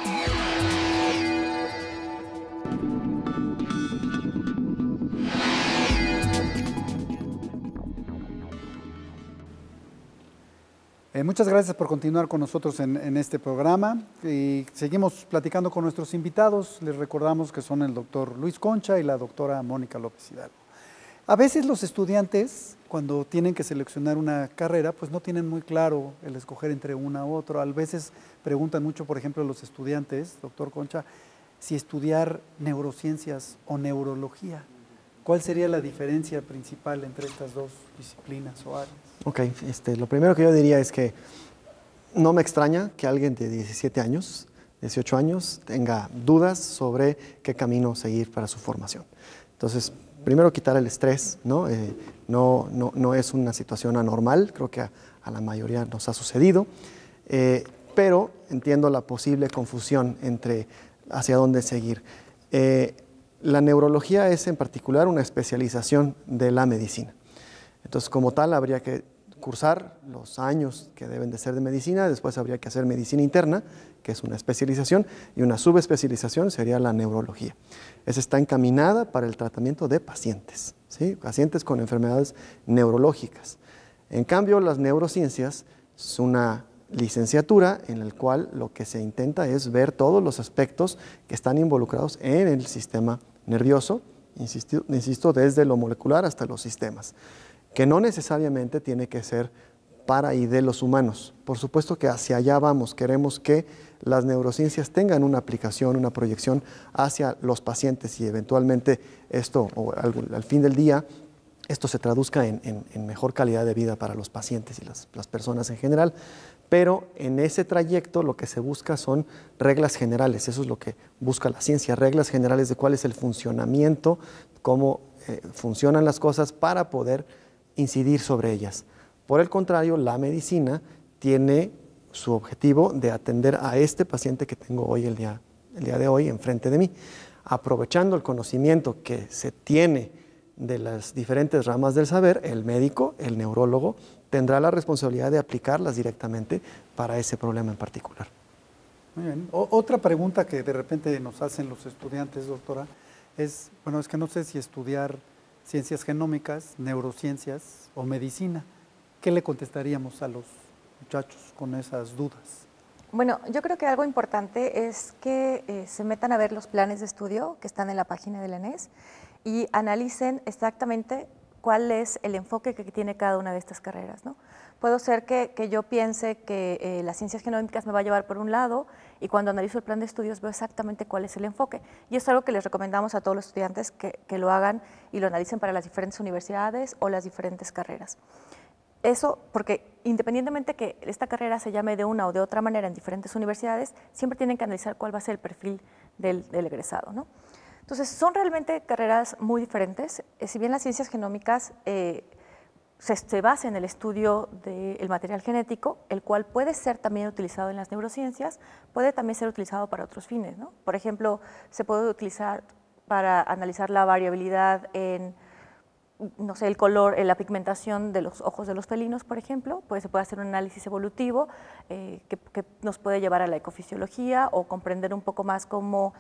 Muchas gracias por continuar con nosotros en este programa y seguimos platicando con nuestros invitados. Les recordamos que son el doctor Luis Concha y la doctora Mónica López Hidalgo. A veces los estudiantes, cuando tienen que seleccionar una carrera, pues no tienen muy claro el escoger entre una u otra. A veces preguntan mucho, por ejemplo, los estudiantes, doctor Concha, si estudiar neurociencias o neurología. ¿Cuál sería la diferencia principal entre estas dos disciplinas o áreas? Ok, lo primero que yo diría es que no me extraña que alguien de 17 años, 18 años, tenga dudas sobre qué camino seguir para su formación. Entonces, primero quitar el estrés, ¿no? No es una situación anormal, creo que a la mayoría nos ha sucedido, pero entiendo la posible confusión entre hacia dónde seguir. La neurología es en particular una especialización de la medicina. Entonces, como tal, habría que cursar los años que deben de ser de medicina, después habría que hacer medicina interna, que es una especialización, y una subespecialización sería la neurología. Esa está encaminada para el tratamiento de pacientes, ¿sí? Pacientes con enfermedades neurológicas. En cambio, las neurociencias es una licenciatura en la cual lo que se intenta es ver todos los aspectos que están involucrados en el sistema nervioso, insisto, desde lo molecular hasta los sistemas, que no necesariamente tiene que ser para y de los humanos. Por supuesto que hacia allá vamos, queremos que las neurociencias tengan una aplicación, una proyección hacia los pacientes y eventualmente esto, o al fin del día, esto se traduzca en mejor calidad de vida para los pacientes y las personas en general. Pero en ese trayecto lo que se busca son reglas generales, eso es lo que busca la ciencia, reglas generales de cuál es el funcionamiento, cómo funcionan las cosas para poder incidir sobre ellas. Por el contrario, la medicina tiene su objetivo de atender a este paciente que tengo hoy, el día de hoy, enfrente de mí, aprovechando el conocimiento que se tiene de las diferentes ramas del saber, el médico, el neurólogo, tendrá la responsabilidad de aplicarlas directamente para ese problema en particular. Muy bien. Otra pregunta que de repente nos hacen los estudiantes, doctora, es que no sé si estudiar ciencias genómicas, neurociencias o medicina. ¿Qué le contestaríamos a los muchachos con esas dudas? Bueno, yo creo que algo importante es que se metan a ver los planes de estudio que están en la página del ENES y analicen exactamente cuál es el enfoque que tiene cada una de estas carreras, ¿no? Puedo ser que yo piense que las ciencias genómicas me va a llevar por un lado y cuando analizo el plan de estudios veo exactamente cuál es el enfoque. Y es algo que les recomendamos a todos los estudiantes que lo hagan y lo analicen para las diferentes universidades o las diferentes carreras. Eso porque independientemente que esta carrera se llame de una o de otra manera en diferentes universidades, siempre tienen que analizar cuál va a ser el perfil del egresado, ¿no? Entonces, son realmente carreras muy diferentes. Si bien las ciencias genómicas se basa en el estudio del material genético, el cual puede ser también utilizado en las neurociencias, puede también ser utilizado para otros fines, ¿no? Por ejemplo, se puede utilizar para analizar la variabilidad en, no sé, el color, en la pigmentación de los ojos de los felinos, por ejemplo, pues se puede hacer un análisis evolutivo que nos puede llevar a la ecofisiología o comprender un poco más cómo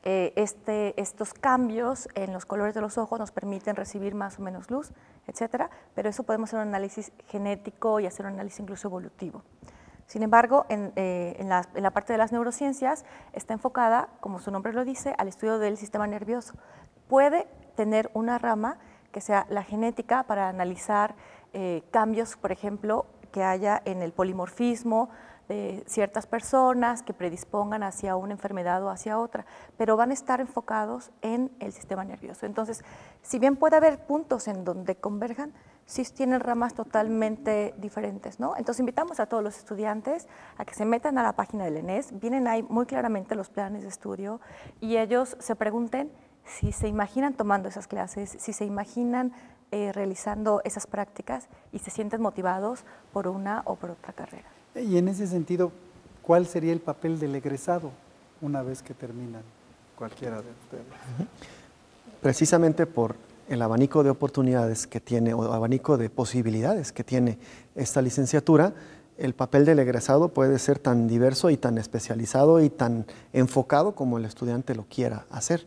estos cambios en los colores de los ojos nos permiten recibir más o menos luz, etcétera, pero eso podemos hacer un análisis genético y hacer un análisis incluso evolutivo. Sin embargo, en la parte de las neurociencias está enfocada, como su nombre lo dice, al estudio del sistema nervioso. Puede tener una rama que sea la genética para analizar cambios, por ejemplo, que haya en el polimorfismo de ciertas personas que predispongan hacia una enfermedad o hacia otra, pero van a estar enfocados en el sistema nervioso. Entonces, si bien puede haber puntos en donde converjan, sí tienen ramas totalmente diferentes, ¿no? Entonces, invitamos a todos los estudiantes a que se metan a la página del ENES, vienen ahí muy claramente los planes de estudio y ellos se pregunten si se imaginan tomando esas clases, si se imaginan realizando esas prácticas y se sienten motivados por una o por otra carrera. Y en ese sentido, ¿cuál sería el papel del egresado una vez que terminan cualquiera de ustedes? Precisamente por el abanico de oportunidades que tiene o abanico de posibilidades que tiene esta licenciatura, el papel del egresado puede ser tan diverso y tan especializado y tan enfocado como el estudiante lo quiera hacer.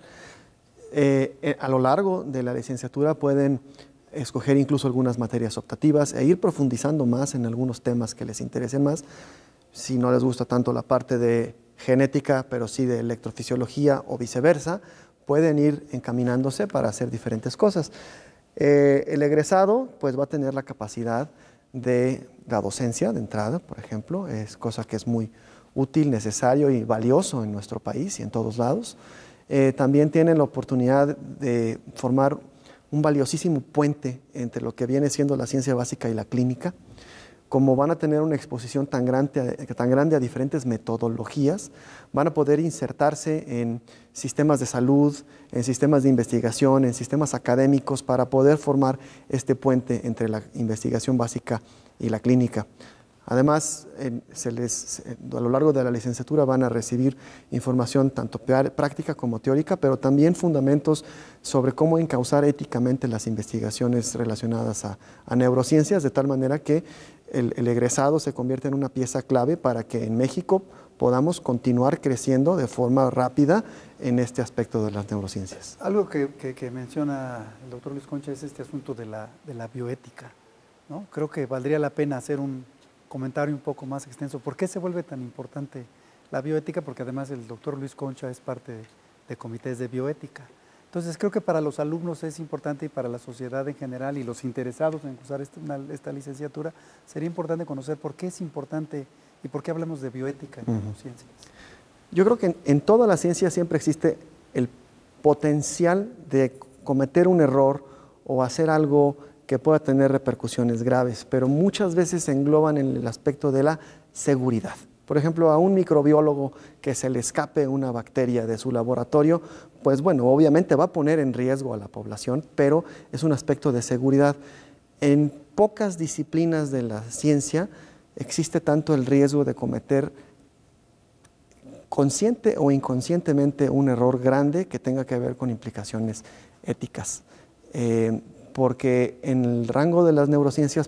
A lo largo de la licenciatura pueden escoger incluso algunas materias optativas e ir profundizando más en algunos temas que les interesen más. Si no les gusta tanto la parte de genética, pero sí de electrofisiología o viceversa, pueden ir encaminándose para hacer diferentes cosas. El egresado pues va a tener la capacidad de la docencia de entrada, por ejemplo, es cosa que es muy útil, necesario y valioso en nuestro país y en todos lados. También tienen la oportunidad de formar un valiosísimo puente entre lo que viene siendo la ciencia básica y la clínica. Como van a tener una exposición tan grande a diferentes metodologías, van a poder insertarse en sistemas de salud, en sistemas de investigación, en sistemas académicos para poder formar este puente entre la investigación básica y la clínica. Además, a lo largo de la licenciatura van a recibir información tanto práctica como teórica, pero también fundamentos sobre cómo encauzar éticamente las investigaciones relacionadas a neurociencias, de tal manera que el egresado se convierte en una pieza clave para que en México podamos continuar creciendo de forma rápida en este aspecto de las neurociencias. Algo que menciona el doctor Luis Concha es este asunto de la bioética, ¿no? Creo que valdría la pena hacer un comentario un poco más extenso. ¿Por qué se vuelve tan importante la bioética? Porque además el doctor Luis Concha es parte de comités de bioética. Entonces creo que para los alumnos es importante y para la sociedad en general y los interesados en cursar esta licenciatura sería importante conocer por qué es importante y por qué hablamos de bioética en neurociencias. Yo creo que en toda la ciencia siempre existe el potencial de cometer un error o hacer algo que pueda tener repercusiones graves, pero muchas veces se engloban en el aspecto de la seguridad. Por ejemplo, a un microbiólogo que se le escape una bacteria de su laboratorio, pues bueno, obviamente va a poner en riesgo a la población, pero es un aspecto de seguridad. En pocas disciplinas de la ciencia existe tanto el riesgo de cometer consciente o inconscientemente un error grande que tenga que ver con implicaciones éticas. Porque en el rango de las neurociencias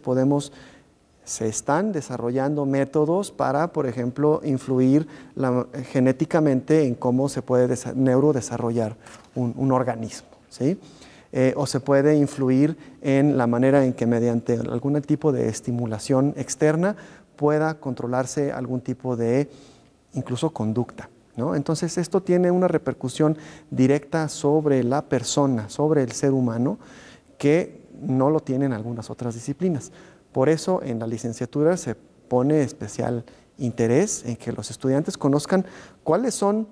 se están desarrollando métodos para, por ejemplo, influir genéticamente en cómo se puede neurodesarrollar un organismo, ¿sí? O se puede influir en la manera en que mediante algún tipo de estimulación externa pueda controlarse algún tipo de, incluso conducta, ¿no? Entonces esto tiene una repercusión directa sobre la persona, sobre el ser humano, que no lo tienen algunas otras disciplinas. Por eso en la licenciatura se pone especial interés en que los estudiantes conozcan cuáles son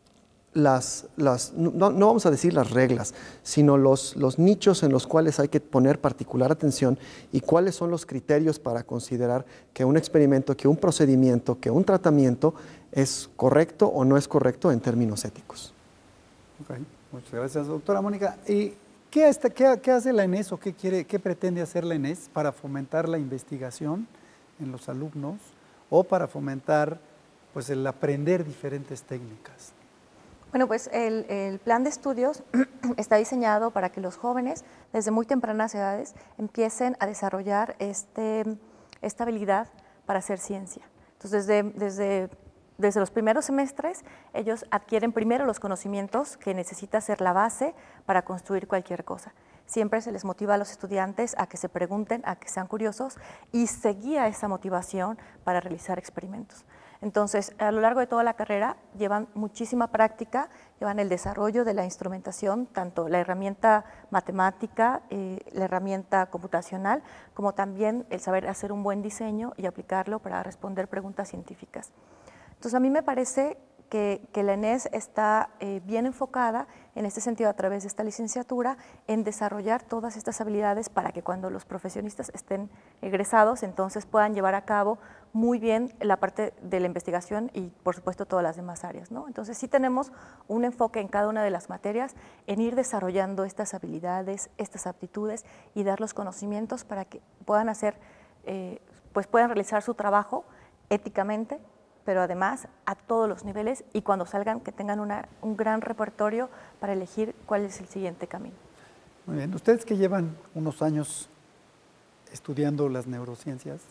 no vamos a decir las reglas, sino los nichos en los cuales hay que poner particular atención y cuáles son los criterios para considerar que un experimento, que un procedimiento, que un tratamiento es correcto o no es correcto en términos éticos. Okay. Muchas gracias, doctora Mónica. ¿Y qué hace la ENES o qué pretende hacer la ENES para fomentar la investigación en los alumnos o para fomentar pues, el aprender diferentes técnicas? Bueno, pues el plan de estudios está diseñado para que los jóvenes, desde muy tempranas edades, empiecen a desarrollar esta habilidad para hacer ciencia. Entonces, desde los primeros semestres, ellos adquieren primero los conocimientos que necesita ser la base para construir cualquier cosa. Siempre se les motiva a los estudiantes a que se pregunten, a que sean curiosos y se guía esa motivación para realizar experimentos. Entonces, a lo largo de toda la carrera llevan muchísima práctica, llevan el desarrollo de la instrumentación, tanto la herramienta matemática, la herramienta computacional, como también el saber hacer un buen diseño y aplicarlo para responder preguntas científicas. Entonces, a mí me parece que la ENES está bien enfocada en este sentido a través de esta licenciatura en desarrollar todas estas habilidades para que cuando los profesionistas estén egresados entonces puedan llevar a cabo muy bien la parte de la investigación y por supuesto todas las demás áreas, ¿no? Entonces sí tenemos un enfoque en cada una de las materias en ir desarrollando estas habilidades, estas aptitudes y dar los conocimientos para que puedan hacer, pues puedan realizar su trabajo éticamente, pero además a todos los niveles y cuando salgan que tengan un gran repertorio para elegir cuál es el siguiente camino. Muy bien, ustedes que llevan unos años estudiando las neurociencias,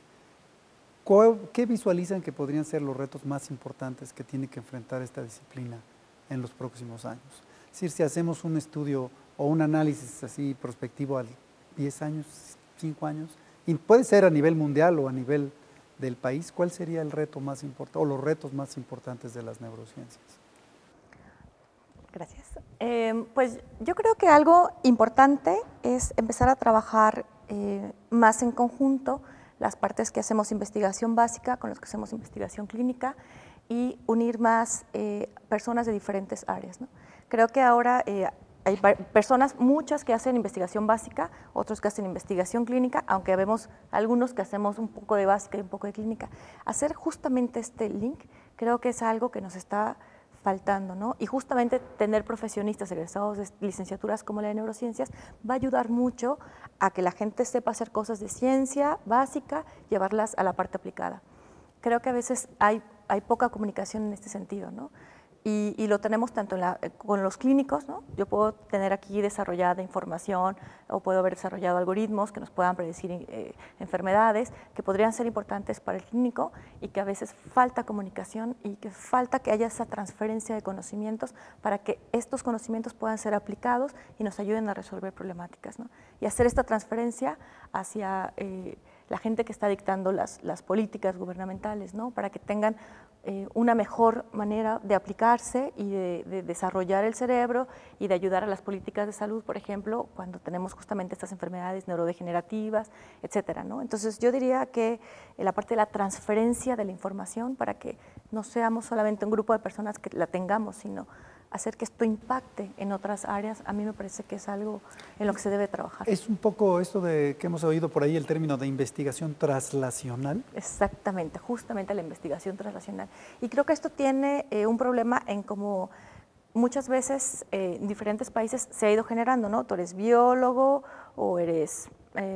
¿qué visualizan que podrían ser los retos más importantes que tiene que enfrentar esta disciplina en los próximos años? Es decir, si hacemos un estudio o un análisis así prospectivo a 10 años, 5 años, y puede ser a nivel mundial o a nivel del país, ¿cuál sería el reto más importante o los retos más importantes de las neurociencias? Gracias. Pues yo creo que algo importante es empezar a trabajar más en conjunto las partes que hacemos investigación básica con las que hacemos investigación clínica y unir más personas de diferentes áreas, ¿no? Creo que ahora hay personas, muchas que hacen investigación básica, otros que hacen investigación clínica, aunque vemos algunos que hacemos un poco de básica y un poco de clínica. Hacer justamente este link creo que es algo que nos está faltando, ¿no? Y justamente tener profesionistas egresados de licenciaturas como la de neurociencias va a ayudar mucho a que la gente sepa hacer cosas de ciencia básica, llevarlas a la parte aplicada. Creo que a veces hay poca comunicación en este sentido, ¿no? Y lo tenemos tanto con los clínicos, ¿no? Yo puedo tener aquí desarrollada información o puedo haber desarrollado algoritmos que nos puedan predecir enfermedades que podrían ser importantes para el clínico y que a veces falta comunicación y que falta que haya esa transferencia de conocimientos para que estos conocimientos puedan ser aplicados y nos ayuden a resolver problemáticas, ¿no? Y hacer esta transferencia hacia la gente que está dictando las políticas gubernamentales, ¿no? Para que tengan una mejor manera de aplicarse y de desarrollar el cerebro y de ayudar a las políticas de salud, por ejemplo, cuando tenemos justamente estas enfermedades neurodegenerativas, etcétera, ¿no? Entonces yo diría que la parte de la transferencia de la información para que no seamos solamente un grupo de personas que la tengamos, sino hacer que esto impacte en otras áreas, a mí me parece que es algo en lo que se debe trabajar. Es un poco esto de que hemos oído por ahí el término de investigación translacional. Exactamente, justamente la investigación translacional. Y creo que esto tiene un problema en cómo muchas veces en diferentes países se ha ido generando, ¿no? Tú eres biólogo o eres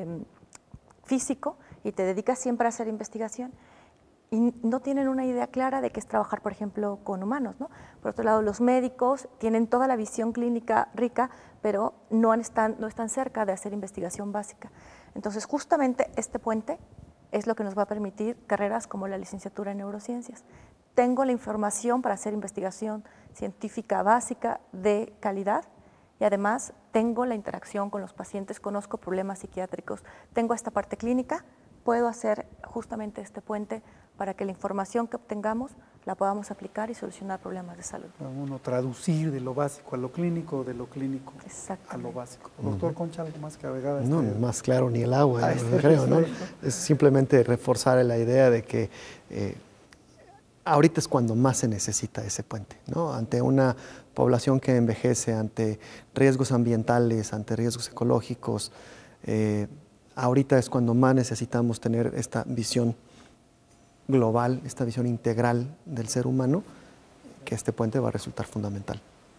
físico y te dedicas siempre a hacer investigación. Y no tienen una idea clara de qué es trabajar, por ejemplo, con humanos, ¿no? Por otro lado, los médicos tienen toda la visión clínica rica, pero no están cerca de hacer investigación básica. Entonces, justamente este puente es lo que nos va a permitir carreras como la licenciatura en neurociencias. Tengo la información para hacer investigación científica básica de calidad y además tengo la interacción con los pacientes, conozco problemas psiquiátricos, tengo esta parte clínica, puedo hacer justamente este puente para que la información que obtengamos la podamos aplicar y solucionar problemas de salud. Uno traducir de lo básico a lo clínico, de lo clínico a lo básico. Doctor Concha, ¿algo más que agregar? No, más claro ni el agua, creo, ¿no? Es simplemente reforzar la idea de que ahorita es cuando más se necesita ese puente, ¿no? Ante una población que envejece, ante riesgos ambientales, ante riesgos ecológicos, ahorita es cuando más necesitamos tener esta visión global, esta visión integral del ser humano, que este puente va a resultar fundamental.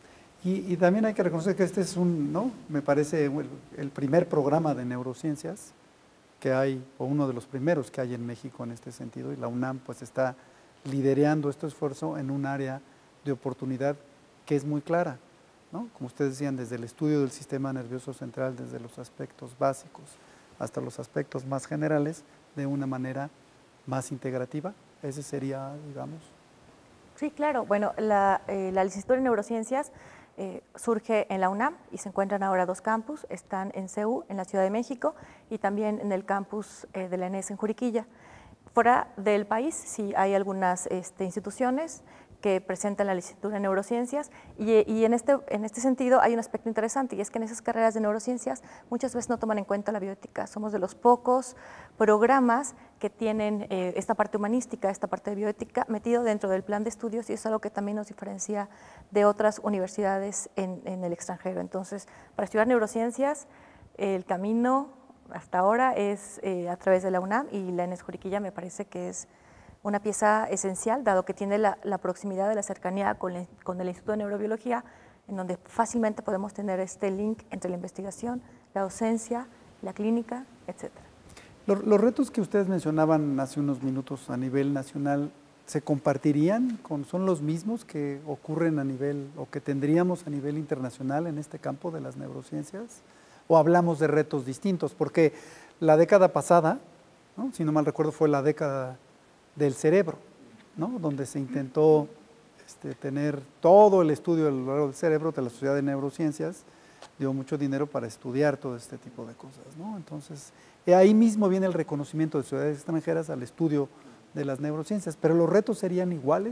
Y también hay que reconocer que este es ¿no? Me parece el primer programa de neurociencias que hay, o uno de los primeros que hay en México en este sentido, y la UNAM pues está liderando este esfuerzo en un área de oportunidad que es muy clara, ¿no? Como ustedes decían, desde el estudio del sistema nervioso central, desde los aspectos básicos hasta los aspectos más generales, de una manera más integrativa. Ese sería, digamos. Sí, claro. Bueno, la licenciatura en neurociencias surge en la UNAM y se encuentran ahora 2 campus, están en CEU, en la Ciudad de México, y también en el campus de la ENES en Juriquilla. Fuera del país sí hay algunas instituciones que presentan la licenciatura en neurociencias y en este sentido hay un aspecto interesante y es que en esas carreras de neurociencias muchas veces no toman en cuenta la bioética. Somos de los pocos programas que tienen esta parte humanística, esta parte de bioética metido dentro del plan de estudios y es algo que también nos diferencia de otras universidades en el extranjero. Entonces, para estudiar neurociencias, el camino hasta ahora es a través de la UNAM y la ENES Juriquilla me parece que es una pieza esencial, dado que tiene la proximidad de la cercanía con el Instituto de Neurobiología, en donde fácilmente podemos tener este link entre la investigación, la docencia, la clínica, etc. Los retos que ustedes mencionaban hace unos minutos a nivel nacional, ¿se compartirían? ¿Son los mismos que ocurren a nivel, o que tendríamos a nivel internacional en este campo de las neurociencias? ¿O hablamos de retos distintos? Porque la década pasada, ¿no? Si no mal recuerdo, fue la década del cerebro, ¿no? Donde se intentó tener todo el estudio a lo largo del cerebro de la Sociedad de Neurociencias, dio mucho dinero para estudiar todo este tipo de cosas, ¿no? Entonces, ahí mismo viene el reconocimiento de sociedades extranjeras al estudio de las neurociencias, pero los retos serían iguales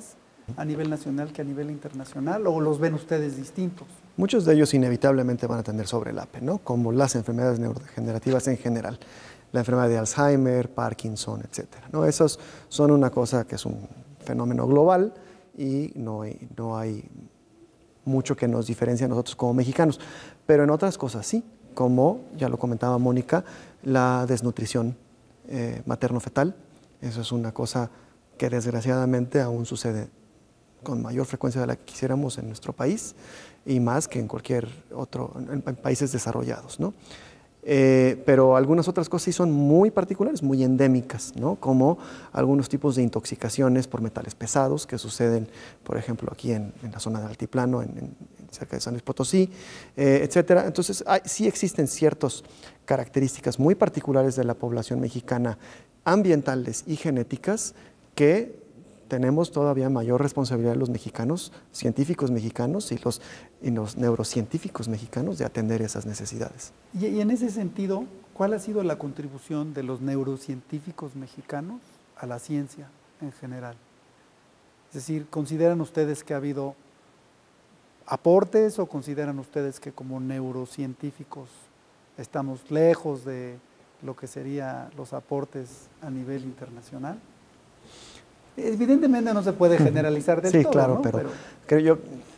a nivel nacional que a nivel internacional, o los ven ustedes distintos? Muchos de ellos inevitablemente van a tender sobre el APE, ¿no? Como las enfermedades neurodegenerativas en general, la enfermedad de Alzheimer, Parkinson, etcétera, ¿no? Esos son una cosa que es un fenómeno global y no hay mucho que nos diferencia a nosotros como mexicanos, pero en otras cosas sí, como ya lo comentaba Mónica, la desnutrición materno-fetal. Eso es una cosa que desgraciadamente aún sucede con mayor frecuencia de la que quisiéramos en nuestro país y más que en cualquier otro, en países desarrollados, ¿no? Pero algunas otras cosas sí son muy particulares, muy endémicas, ¿no? Como algunos tipos de intoxicaciones por metales pesados que suceden, por ejemplo, aquí en la zona de altiplano, cerca de San Luis Potosí, etcétera. Entonces, sí existen ciertas características muy particulares de la población mexicana, ambientales y genéticas, que tenemos todavía mayor responsabilidad los mexicanos, científicos mexicanos y los neurocientíficos mexicanos de atender esas necesidades. Y en ese sentido, ¿cuál ha sido la contribución de los neurocientíficos mexicanos a la ciencia en general? Es decir, ¿consideran ustedes que ha habido aportes o consideran ustedes que como neurocientíficos estamos lejos de lo que serían los aportes a nivel internacional? Evidentemente no se puede generalizar del todo, sí, claro, ¿no? pero creo yo,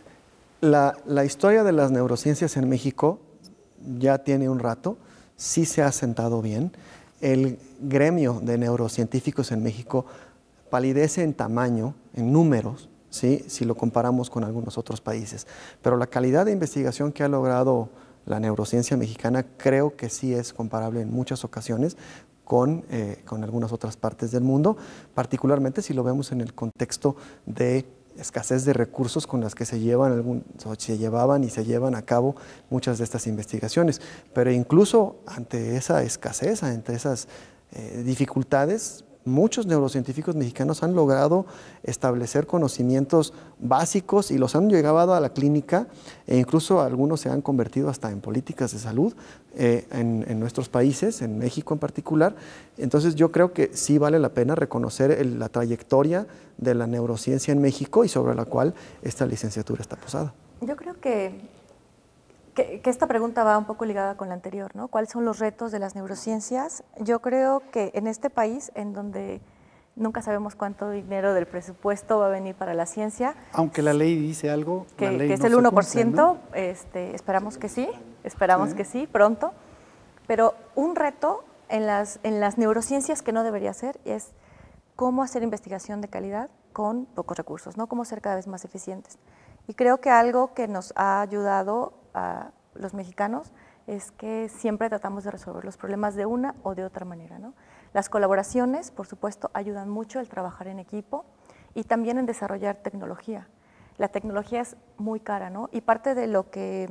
la historia de las neurociencias en México ya tiene un rato, sí se ha sentado bien. El gremio de neurocientíficos en México palidece en tamaño, en números, ¿sí? Si lo comparamos con algunos otros países. Pero la calidad de investigación que ha logrado la neurociencia mexicana creo que sí es comparable en muchas ocasiones con algunas otras partes del mundo, particularmente si lo vemos en el contexto de escasez de recursos con las que se llevaban y se llevan a cabo muchas de estas investigaciones. Pero incluso ante esa escasez, ante esas dificultades, muchos neurocientíficos mexicanos han logrado establecer conocimientos básicos y los han llevado a la clínica e incluso algunos se han convertido hasta en políticas de salud en nuestros países, en México en particular. Entonces yo creo que sí vale la pena reconocer la trayectoria de la neurociencia en México y sobre la cual esta licenciatura está posada. Yo creo que esta pregunta va un poco ligada con la anterior, ¿no? ¿Cuáles son los retos de las neurociencias? Yo creo que en este país, en donde nunca sabemos cuánto dinero del presupuesto va a venir para la ciencia. Aunque la ley dice algo, que, la ley que es no el se 1%, cumple, ¿no? Esperamos que sí, pronto. Pero un reto en las neurociencias que no debería ser es cómo hacer investigación de calidad con pocos recursos, ¿no? Cómo ser cada vez más eficientes. Y creo que algo que nos ha ayudado a los mexicanos es que siempre tratamos de resolver los problemas de una o de otra manera, ¿no? Las colaboraciones, por supuesto, ayudan mucho el trabajar en equipo y también en desarrollar tecnología. La tecnología es muy cara, ¿no? Y parte de lo que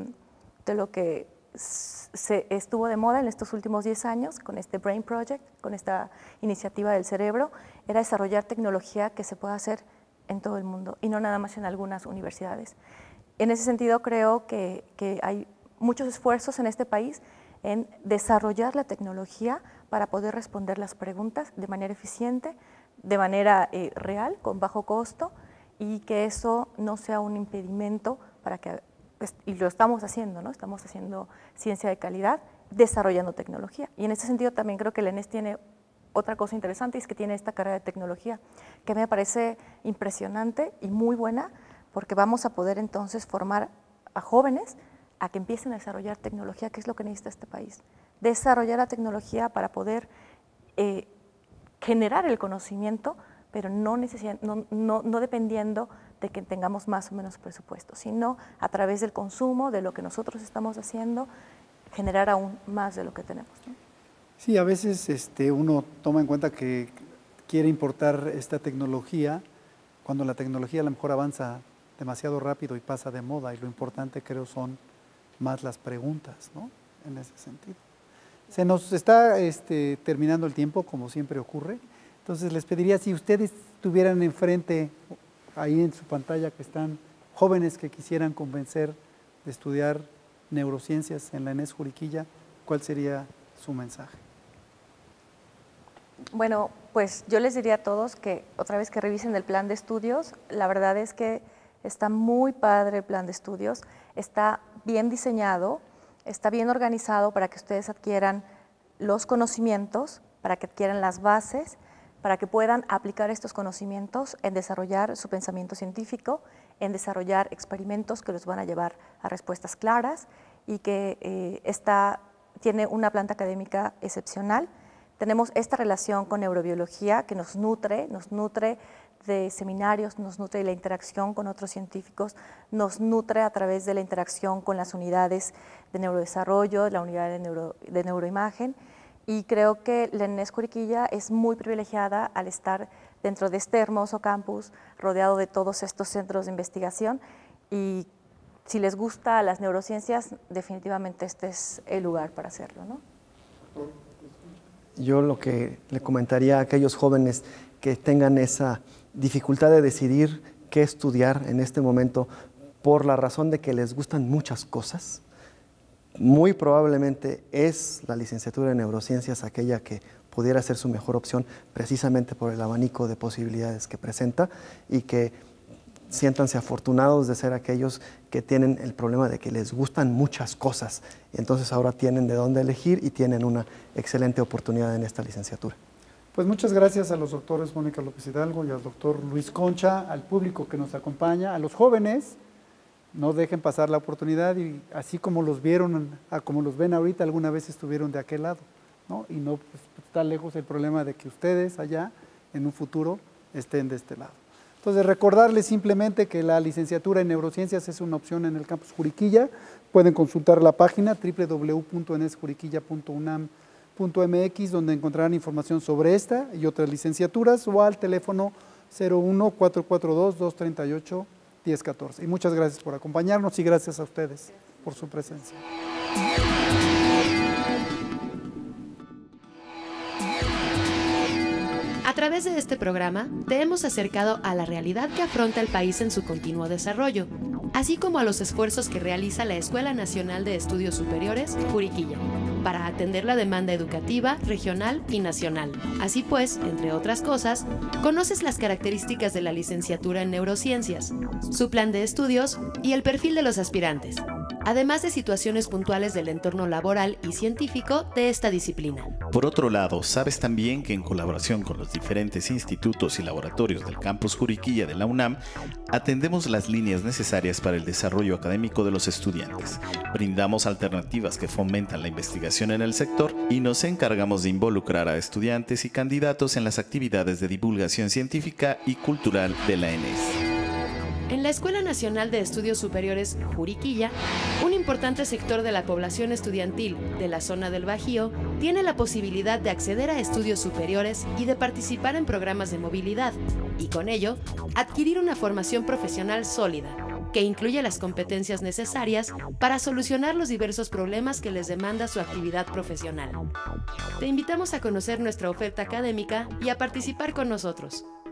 se estuvo de moda en estos últimos 10 años con este Brain Project, con esta iniciativa del cerebro, era desarrollar tecnología que se pueda hacer en todo el mundo y no nada más en algunas universidades. En ese sentido, creo que hay muchos esfuerzos en este país en desarrollar la tecnología para poder responder las preguntas de manera eficiente, de manera real, con bajo costo, y que eso no sea un impedimento para que, y lo estamos haciendo, ¿no? Estamos haciendo ciencia de calidad, desarrollando tecnología. Y en ese sentido también creo que el ENES tiene otra cosa interesante, y es que tiene esta carrera de tecnología, que me parece impresionante y muy buena, porque vamos a poder entonces formar a jóvenes a que empiecen a desarrollar tecnología, que es lo que necesita este país. Desarrollar la tecnología para poder generar el conocimiento, pero no dependiendo de que tengamos más o menos presupuesto, sino a través del consumo, de lo que nosotros estamos haciendo, generar aún más de lo que tenemos, ¿no? Sí, a veces uno toma en cuenta que quiere importar esta tecnología cuando la tecnología a lo mejor avanza demasiado rápido y pasa de moda, y lo importante creo son más las preguntas, ¿no? En ese sentido. Se nos está terminando el tiempo, como siempre ocurre, entonces les pediría si ustedes tuvieran enfrente, ahí en su pantalla, que están jóvenes que quisieran convencer de estudiar neurociencias en la ENES Juriquilla, ¿cuál sería su mensaje? Bueno, pues yo les diría a todos que otra vez que revisen el plan de estudios. La verdad es que está muy padre el plan de estudios, está bien diseñado, está bien organizado para que ustedes adquieran los conocimientos, para que adquieran las bases, para que puedan aplicar estos conocimientos en desarrollar su pensamiento científico, en desarrollar experimentos que los van a llevar a respuestas claras y que tiene una planta académica excepcional. Tenemos esta relación con neurobiología que nos nutre de seminarios, nos nutre de la interacción con otros científicos, nos nutre a través de la interacción con las unidades de neurodesarrollo, la unidad de neuroimagen, y creo que la ENES Juriquilla es muy privilegiada al estar dentro de este hermoso campus, rodeado de todos estos centros de investigación, y si les gusta las neurociencias, definitivamente este es el lugar para hacerlo, ¿no? Yo lo que le comentaría a aquellos jóvenes que tengan esa dificultad de decidir qué estudiar en este momento por la razón de que les gustan muchas cosas, muy probablemente es la licenciatura en neurociencias aquella que pudiera ser su mejor opción precisamente por el abanico de posibilidades que presenta, y que siéntanse afortunados de ser aquellos que tienen el problema de que les gustan muchas cosas, y entonces ahora tienen de dónde elegir y tienen una excelente oportunidad en esta licenciatura. Pues muchas gracias a los doctores Mónica López Hidalgo y al doctor Luis Concha, al público que nos acompaña, a los jóvenes. No dejen pasar la oportunidad, y así como los vieron, como los ven ahorita, alguna vez estuvieron de aquel lado, ¿no? Y no pues, está lejos el problema de que ustedes allá, en un futuro, estén de este lado. Entonces, recordarles simplemente que la licenciatura en neurociencias es una opción en el campus Juriquilla. Pueden consultar la página www.enesjuriquilla.unam.mx, donde encontrarán información sobre esta y otras licenciaturas, o al teléfono 01-442-238-1014. Y muchas gracias por acompañarnos y gracias a ustedes por su presencia. A través de este programa te hemos acercado a la realidad que afronta el país en su continuo desarrollo, así como a los esfuerzos que realiza la Escuela Nacional de Estudios Superiores, Juriquilla, para atender la demanda educativa, regional y nacional. Así pues, entre otras cosas, conoces las características de la licenciatura en neurociencias, su plan de estudios y el perfil de los aspirantes, además de situaciones puntuales del entorno laboral y científico de esta disciplina. Por otro lado, sabes también que en colaboración con los diferentes institutos y laboratorios del campus Juriquilla de la UNAM, atendemos las líneas necesarias para el desarrollo académico de los estudiantes. Brindamos alternativas que fomentan la investigación en el sector y nos encargamos de involucrar a estudiantes y candidatos en las actividades de divulgación científica y cultural de la ENES. En la Escuela Nacional de Estudios Superiores Juriquilla, un importante sector de la población estudiantil de la zona del Bajío tiene la posibilidad de acceder a estudios superiores y de participar en programas de movilidad, y con ello adquirir una formación profesional sólida, que incluye las competencias necesarias para solucionar los diversos problemas que les demanda su actividad profesional. Te invitamos a conocer nuestra oferta académica y a participar con nosotros.